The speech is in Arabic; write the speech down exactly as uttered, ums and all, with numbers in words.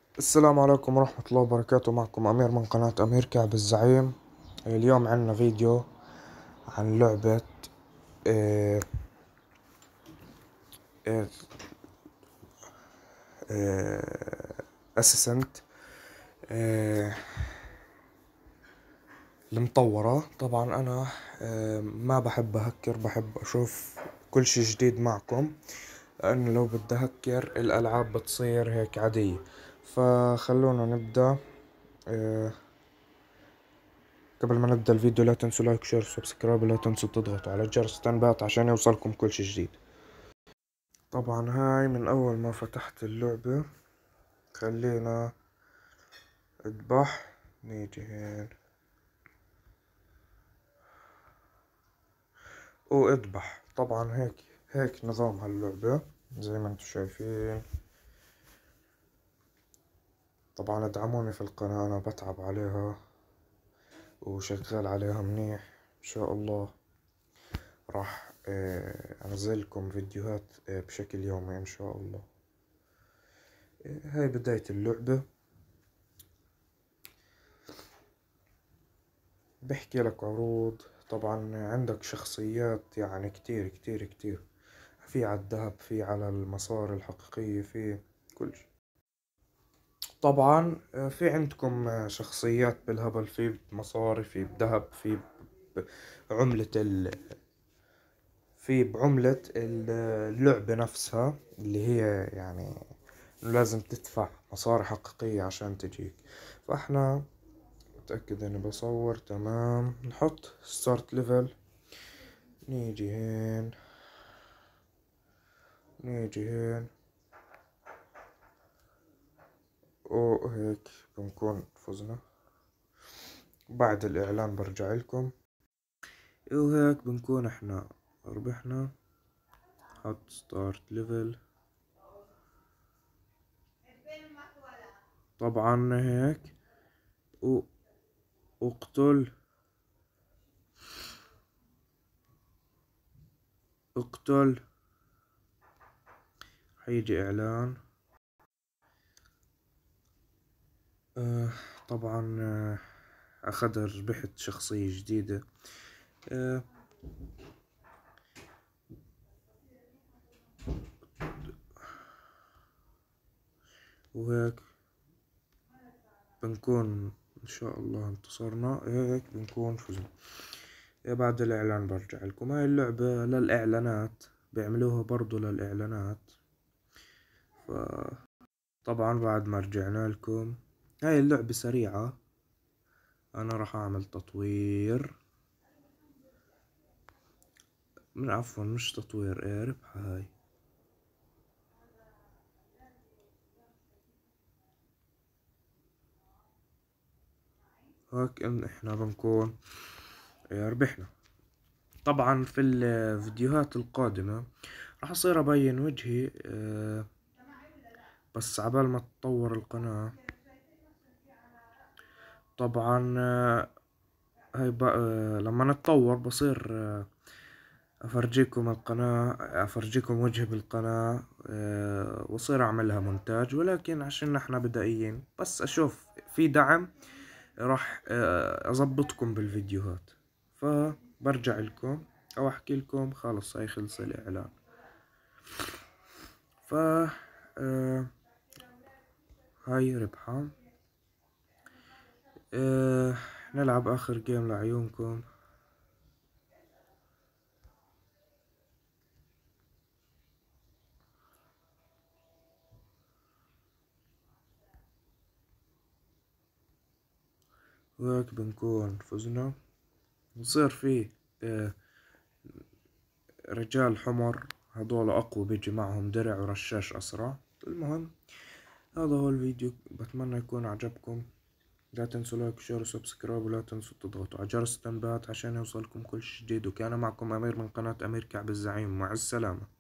السلام عليكم ورحمة الله وبركاته. معكم أمير من قناة أمير كعب الزعيم. اليوم عنا فيديو عن لعبة أسيسنت المطورة. طبعا أنا آه، ما بحب أهكر، بحب أشوف كل شي جديد معكم، لأنه لو بدي أهكر الألعاب بتصير هيك عادية. فخلونا نبدأ. آه، قبل ما نبدأ الفيديو لا تنسوا لايك شير سبسكرايب، ولا تنسوا تضغطوا على جرس التنبيهات عشان يوصلكم كل شي جديد. طبعا هاي من أول ما فتحت اللعبة. خلينا اذبح، نيجي هين واذبح. طبعا هيك هيك نظام هاللعبة زي ما انتم شايفين. طبعا ادعموني في القناة، انا بتعب عليها وشغال عليها منيح. ان شاء الله راح آه، انزلكم فيديوهات آه، بشكل يومي ان شاء الله. آه، هاي بداية اللعبة. بحكي لك عروض. طبعا عندك شخصيات يعني كتير كتير كتير، في على الذهب، في على المصاري الحقيقية، في كل شيء. طبعا آه، في عندكم آه، شخصيات بالهبل، في مصاري، في بذهب، في بعملة ال في بعملة ال- اللعبة نفسها، اللي هي يعني لازم تدفع مصاري حقيقية عشان تجيك. فاحنا متأكد اني بصور تمام. نحط ستارت ليفل، نيجي هين نيجي هين وهيك بنكون فزنا. بعد الإعلان برجع لكم وهيك بنكون احنا ربحنا. حط ستارت ليفل. طبعا هيك و... اقتل اقتل. حيجي إعلان. آه طبعا آه أخذ ربحت شخصية جديدة. آه وهيك بنكون إن شاء الله انتصرنا. هيك بنكون فزنا. بعد الإعلان برجع لكم. هاي اللعبة للإعلانات، بيعملوها برضو للإعلانات. فطبعا بعد ما رجعنا لكم، هاي اللعبة سريعة. أنا راح أعمل تطوير، من عفوا مش تطوير، ايه ربحة هاي. هيك إن إحنا بنكون إيه ربحنا. طبعا في الفيديوهات القادمة راح أصير أبين وجهي، آه، بس عبال ما تطور القناة. طبعا آه، هاي بقى لما نتطور بصير آه، افرجيكم القناة، افرجيكم وجهي بالقناة، آه، واصير اعملها مونتاج. ولكن عشان احنا بدائيين بس اشوف في دعم راح آه، اضبطكم بالفيديوهات. فبرجع لكم او احكي لكم خلص هاي خلص الاعلان. ف آه، هاي ربحة. أه نلعب آخر جيم لعيونكم. وهيك بنكون فزنا. بصير فيه أه رجال حمر، هدول أقوى، بيجي معهم درع ورشاش أسرع. المهم هذا هو الفيديو، بتمنى يكون عجبكم. لا تنسوا لايك وشير وسبسكرايب، ولا تنسوا تضغطوا على جرس التنبيهات عشان يوصلكم كل شي جديد. وكان معكم أمير من قناة أمير كعب الزعيم. مع السلامة.